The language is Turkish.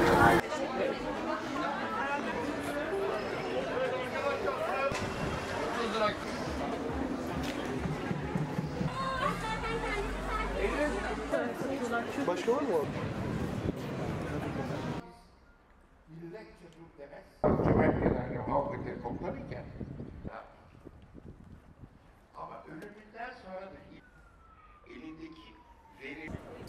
Başka var mı? Milletçe dur demez. Cömertçelerle muhabbeti koklarken ama ölümünden sonra da elindeki veri